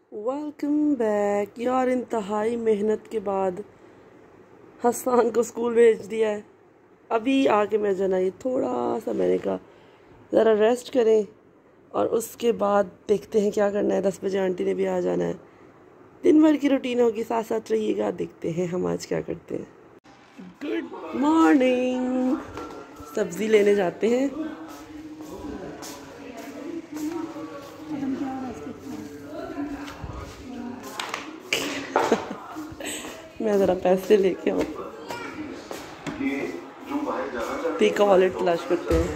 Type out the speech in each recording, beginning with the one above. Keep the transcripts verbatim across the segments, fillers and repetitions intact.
Welcome back यार। इंतहाई मेहनत के बाद हसन को स्कूल भेज दिया है। अभी आके मैं जना ये थोड़ा सा मैंने कहा ज़रा रेस्ट करें और उसके बाद देखते हैं क्या करना है। दस बजे आंटी ने भी आ जाना है। दिन भर की रूटीन होगी, साथ साथ रहिएगा। देखते हैं हम आज क्या करते हैं। Good morning. सब्ज़ी लेने जाते हैं। मैं ज़रा पैसे लेके आऊँ। पी का वॉलेट तलाश करते हैं।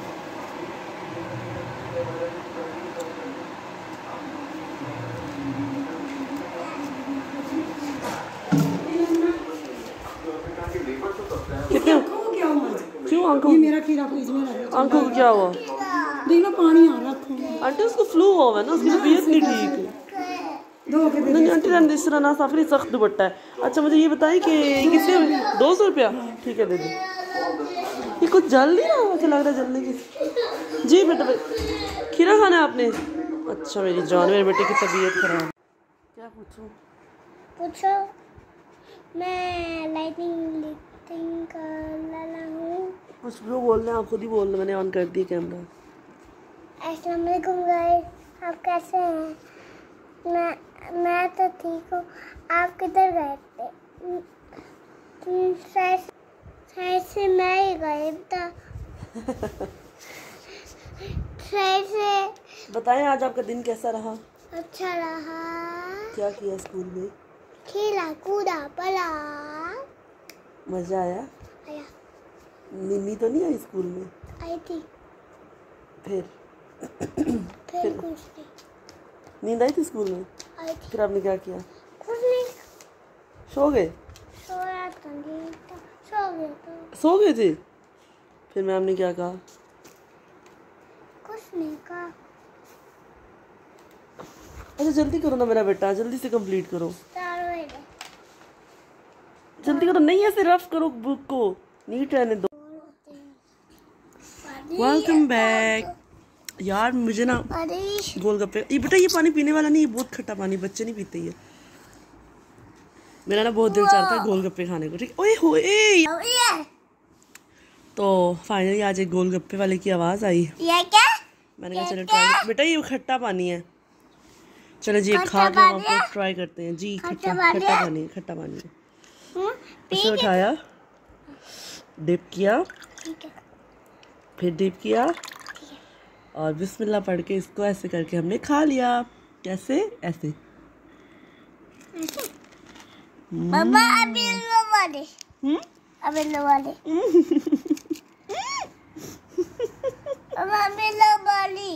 कितने क्यों आंखों मेरा खीरा फ्रिज में रखा। आंखों को क्या हुआ? देखो पानी आ रहा। आंटी उसको फ्लू हुआ है ना, उसकी तबीयत नहीं ठीक। दो के नहीं आंटी रहने इस तरह ना सफरी सख्त दुपट्टा है। अच्छा मुझे ये बताएं कि कितने दो सौ रुपया ठीक है दे दो। ये कुछ जल नहीं रहा, मुझे लग रहा है जलने की। जी बेटा खीरा खाना है आपने? अच्छा मेरी जान, मेरे बेटे की तबीयत खराब। क्या पूछूं? पूछो। मैं लाइटिंग लिफ्टिंग कर लाला हूँ। कुछ लोग बोल रहे हैं, आप खुद ही बोल रहे। मैंने ऑन कर दिया कैमरा। अस्सलाम वालेकुम गाइस, आप कैसे हैं? मैं मैं तो ठीक हूँ। आप किधर गए थे? शायद शायद से मैं ही गायब था। शायद से। बताएं आज आपका दिन कैसा रहा? अच्छा रहा। क्या किया स्कूल में? खेला कूदा पला। मजा आया? आया। निन्नी तो नहीं आई स्कूल में? आई थी। फिर फिर कुछ नहीं। नींद आई थी स्कूल में? आई थी। फिर आपने क्या किया? कुछ नहीं। सो गए? सोया तो नहीं था, सो गए तो। सो गए थे? फिर मैम ने क्या कहा? कुछ नहीं कहा। अच्छा जल्दी करो ना मेरा बेटा, जल्दी से कंप्लीट करो। चार बजे। जल्दी करो। नहीं ऐसे रफ करो बुक को, नीट रहने दो। वेलकम बैक यार। मुझे ना अरे गोलगप्पे, ये बेटा ये पानी पीने वाला नहीं, ये बहुत खट्टा पानी, बच्चे नहीं पीते ये। मेरा ना बहुत दिल चाहता है गोलगप्पे खाने को। ठीक ओए होए। तो फाइनली आज एक गोलगप्पे वाले की आवाज आई। ये क्या? मैंने कहा चलो ट्राई। बेटा ये खट्टा पानी है। चलो जी खा के हम आपको ट्राई करते हैं। जी खट्टा खट्टा पानी है, खट्टा पानी है। इसे उठाया, डिप किया, फिर डिप किया और बिस्मिल्लाह पढ़ के इसको ऐसे करके हमने खा लिया। कैसे? ऐसे। मम्मा अभी लो वाले। हम्म अभी लो वाले। मम्मा अभी लो वाली।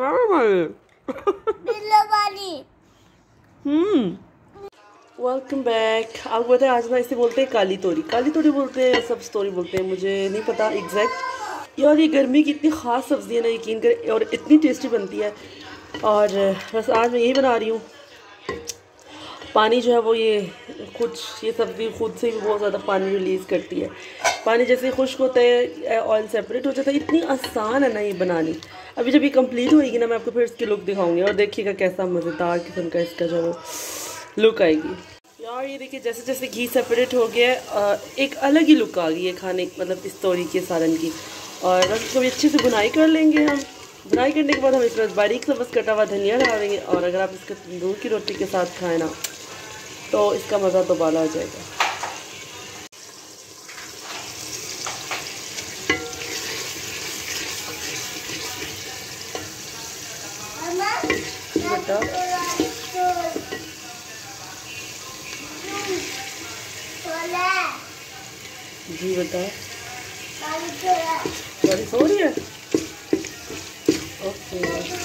बिल्लो वाली। Hmm welcome back. आपको पता है आज ना इसे बोलते हैं काली तोरी। काली तोरी बोलते हैं, सब्ज तोरी बोलते हैं, मुझे नहीं पता एग्जैक्ट। यार ये गर्मी की इतनी ख़ास सब्ज़ी है ना, यकीन करें, और इतनी टेस्टी बनती है। और बस आज मैं यही बना रही हूँ। पानी जो है वो ये खुद, ये सब्ज़ी खुद से भी बहुत ज़्यादा पानी रिलीज़ करती है। पानी जैसे खुश्क होता है ऑयल सेपरेट हो जाता है। इतनी आसान है ना ये बनानी। अभी जब ये कंप्लीट होएगी ना मैं आपको फिर इसकी लुक दिखाऊंगी और देखिएगा कैसा मज़ेदार किस्म का इसका जो लुक आएगी। यार ये देखिए जैसे जैसे घी सेपरेट हो गया, एक अलग ही लुक आ गई है खाने, मतलब इस तोरी के सालन की। और बस इसको भी अच्छे से बुनाई कर लेंगे हम। बुनाई करने के बाद हम इसमें बारीक सा बस कटा हुआ धनिया डाल देंगे। और अगर आप इसके तंदूर की रोटी के साथ खाएं ना तो इसका मज़ा तो बाला आ जाएगा। बेटा जी बेटा सॉरी सो रही है। Okay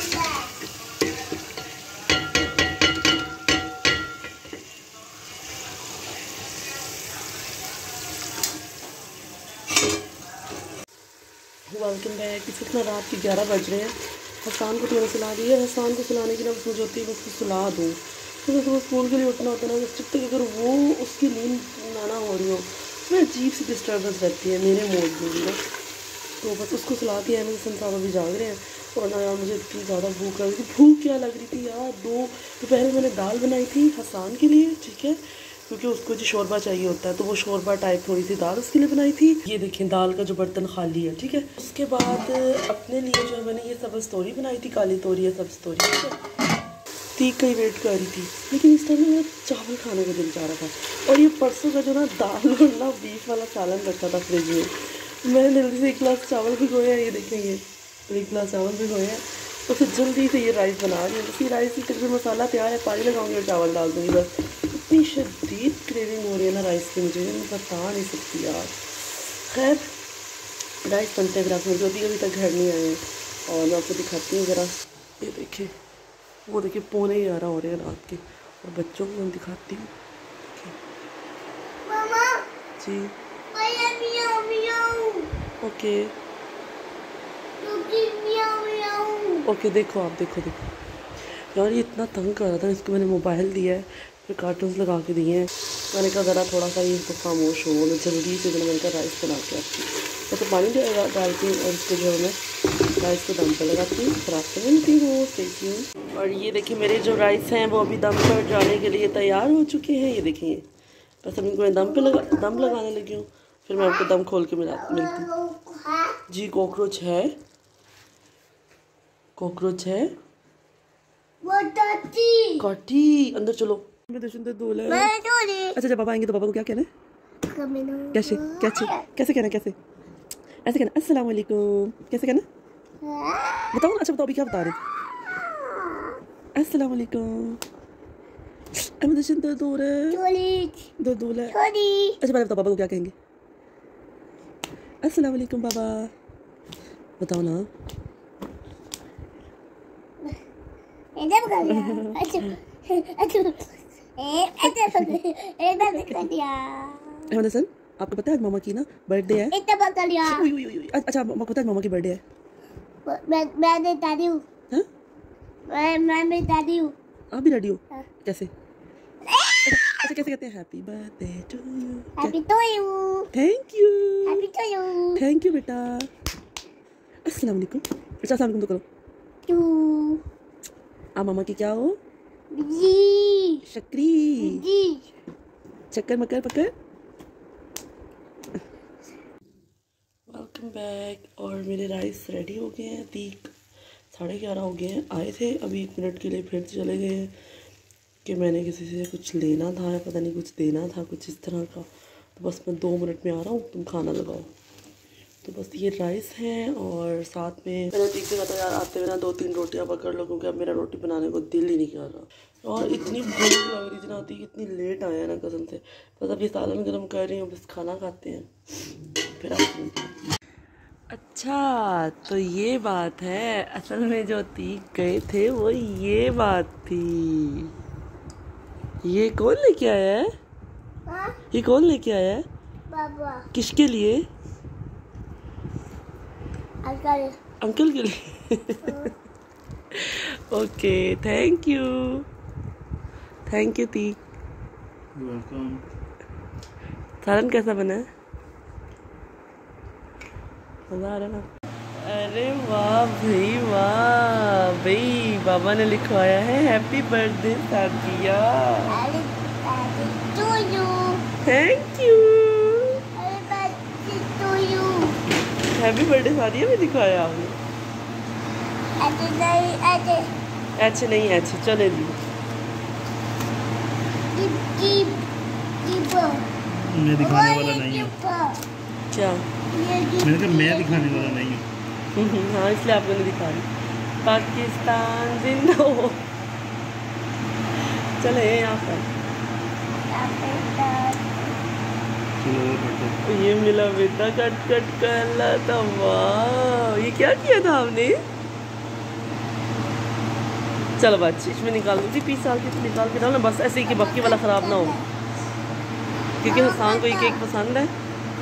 welcome back. इस वक्त रात के ग्यारह बज रहे हैं। हसान को मैंने सुला दी है। हसान को सुलाने की ना बस मुझे होती है, बस उसको सुला दूँ। तो सुबह स्कूल के लिए उठना होता है ना, जब तक अगर वो उसकी नींद ना हो रही हो मैं अजीब सी डिस्टर्बेंस रहती है मेरे मूड में भी ना। तो बस उसको सुला दिया है। मैंने सन साहब अभी जाग रहे हैं और ना यार मुझे इतनी ज़्यादा भूख लग रही थी। भूख क्या लग रही थी यार, दो दोपहर में मैंने दाल बनाई थी हसान के लिए, ठीक है, क्योंकि उसको जो शोरबा चाहिए होता है, तो वो शोरबा टाइप थोड़ी सी दाल उसके लिए बनाई थी। ये देखें दाल का जो बर्तन खाली है, ठीक है। उसके बाद अपने लिए जो है मैंने ये सब्ज़ तोरी बनाई थी, काली तोरी है सब्ज़ तोरी, ठीक है। तीक का ही वेट कर रही थी, लेकिन इस टाइम में मेरा चावल खाने का दिल चाह रहा था। और ये परसों का जो ना दाल और ना बीफ वाला सालन रखा था फ्रिज में, मैंने जल्दी से एक गिलास चावल भिगोया, ये देखेंगे तो एक गिलास चावल भिगोया, तो फिर जल्दी से ये राइस बना रही हूँ। इसी राइस की तकरीबन मसाला तैयार है, पानी लगाऊंगी और चावल डाल दूँगी बस। इतनी शदीद क्रेविंग हो रही है ना राइस की, मुझे मैं बता नहीं सकती यार। खैर राइस बनते हैं, फिर आप जो भी अभी तक घर नहीं आए हैं, और मैं आपको दिखाती हूँ ज़रा। ये देखिए, वो देखिए पौने ग्यारह हो रहे हैं रात के, और बच्चों को मैं दिखाती हूँ। मामा जी meow meow okay meow meow. Okay, देखो आप देखो देखो यार, ये इतना तंग कर रहा था, इसको मैंने मोबाइल दिया है, फिर कार्टून्स लगा के दिए हैं। मैंने कहा ज़रा थोड़ा सा ये तो खामोश हो, मैं जल्दी से मैंने कहा राइस बना के आती हूँ। मैं तो पानी डालती हूँ और इसको जो है मैं राइस को दम पर लगाती हूँ, फिर आपसे मिलती हूँ, देखती हूँ। और ये देखिए मेरे जो राइस हैं वो अभी दम पर जाने के लिए तैयार हो चुके हैं, ये देखिए। बस अब इनको मैं दम पे लगा दम लगाने लगी हूँ, फिर मैं आपको दम खोल के मिला मिलती हूँ। जी कॉकरोच है, कॉकरोच है, काटी अंदर चलो। मैं तो सुंदर दूल है। अच्छा जब पापा आएंगे तो पापा को क्या कहना है, कैसे कैसे कैसे कहना, कैसे ऐसे कहना, अस्सलाम वालेकुम, कैसे कहना बताओ। अच्छा बताओ अभी क्या बता रहे थे, अस्सलाम वालेकुम। मैं तो सुंदर दूर है, दो दूल है। अच्छा पहले बताओ पापा को क्या कहेंगे, अस्सलाम वालेकुम पापा, बताओ ना। हसन आपको पता है आज मामा की ना बर्थडे है। उई, उई, उई, अच्छा आपको पता है मामा की बर्थडे है। मैं मैं बता रही हूँ, हाँ मैं मैं बता रही हूँ। आप भी रेडी हो, कैसे अच्छा कैसे कहते हैं, happy birthday to you, happy to you, thank you, happy to you, thank you बेटा, अस्सलाम वालेकुम। अच्छा अस्सलाम वालेकुम तो करो। टू आप मामा की क्या हो, जी शक्री, जी चक्कर मकर पकड़। Welcome back. और मेरे राइस रेडी हो गए हैं, तीक साढ़े ग्यारह हो गए हैं। आए थे अभी एक मिनट के लिए, फिर चले गए हैं कि मैंने किसी से कुछ लेना था या पता नहीं कुछ देना था, कुछ इस तरह का। तो बस मैं दो मिनट में आ रहा हूँ, तुम खाना लगाओ। तो बस ये राइस हैं और साथ में मैंने तीक से कहा था यार आते हुए ना दो तीन रोटियां पकड़ लो, क्योंकि अब मेरा रोटी बनाने को दिल ही नहीं कर रहा। और इतनी भूख लग रही थी ना, तीक इतनी लेट आया ना कसम से। बस अब ये सालन गर्म कर रही हूँ, बस खाना खाते हैं फिर आप। अच्छा तो ये बात है, असल में जो तीक गए थे वो ये बात थी। ये कौन लेके आया है, ये कौन लेके आया है, बाबा किसके लिए, अंकल अंकल के लिए। Okay thank you, thank you तीक। वेलकम। सालन कैसा बना है, मज़ा आ रहा है ना। अरे वाह भाई वाह भाई, बाबा ने लिखवाया है happy birthday Sadia, to you, thank you, to you, happy birthday Sadia भी लिखवाया आपने। ऐसे नहीं ऐसे, अच्छे नहीं अच्छे चले दी। कीप कीप कीप, मैं दिखाने वाला नहीं हूँ, क्या मैंने कहा मैं दिखाने वाला नहीं हूँ। हाँ इसलिए आपको नहीं दिखा रही। पाकिस्तान जिंदा हो, चले यहाँ पर। चलो बर्थडे ये मिला बेटा कट कट कर ला था, वाह ये क्या किया था आपने। चलो बच्ची इसमें निकाल दो, पीस साल की निकाल के डालो ना, बस ऐसे ही कि बक्की वाला ख़राब ना हो, क्योंकि हसान को ये केक पसंद है।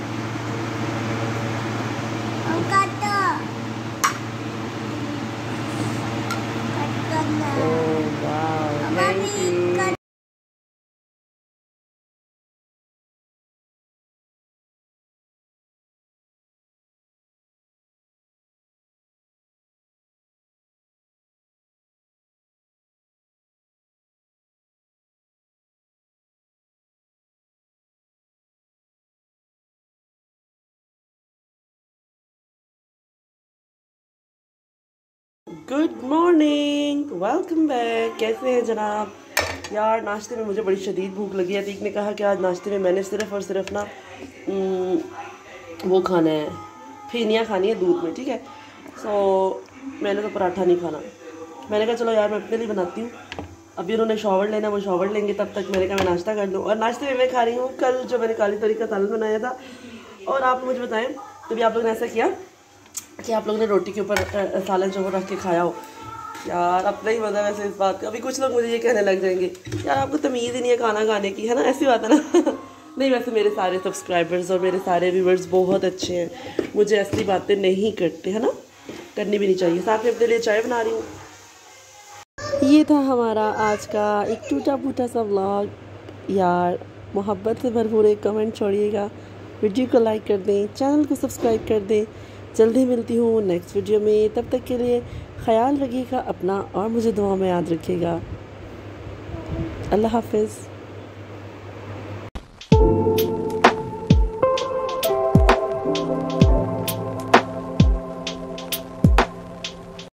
ओह वाह thank you. Good morning, welcome back. कैसे हैं जनाब? यार नाश्ते में मुझे बड़ी शदीद भूख लगी है। अतीक ने कहा कि आज नाश्ते में मैंने सिर्फ़ और सिर्फ ना वो खाना है, फेनियाँ खानी है दूध में, ठीक है। सो मैंने तो पराठा नहीं खाना। मैंने कहा चलो यार मैं अपने लिए बनाती हूँ। अभी उन्होंने शॉवर लेना, वो शॉवर लेंगे, तब तक मैंने कहा मैं नाश्ता कर लूँ। और नाश्ते में मैं खा रही हूँ कल जो मैंने काली तोरी का सालन बनाया था। और आप मुझे बताएं, तभी आप लोगों ने ऐसा किया कि आप लोगों ने रोटी के ऊपर सालन जो वो रख के खाया हो। यार अपना ही मज़ा वैसे इस बात का। अभी कुछ लोग मुझे ये कहने लग जाएंगे यार आपको तमीज़ ही नहीं है खाना खाने की, है ना, ऐसी बात है ना। नहीं, वैसे मेरे सारे सब्सक्राइबर्स और मेरे सारे व्यूवर्स बहुत अच्छे हैं, मुझे ऐसी बातें नहीं करते, है ना, करनी भी नहीं चाहिए। साथ में अपने लिए चाय बना रही हूँ। ये था हमारा आज का एक टूटा फूटा सा व्लॉग। यार मोहब्बत से भरपूर एक कमेंट छोड़िएगा, वीडियो को लाइक कर दें, चैनल को सब्सक्राइब कर दें। जल्दी मिलती हूँ नेक्स्ट वीडियो में, तब तक के लिए ख्याल रखिएगा अपना और मुझे दुआ में याद रखिएगा। अल्लाह हाफिज़।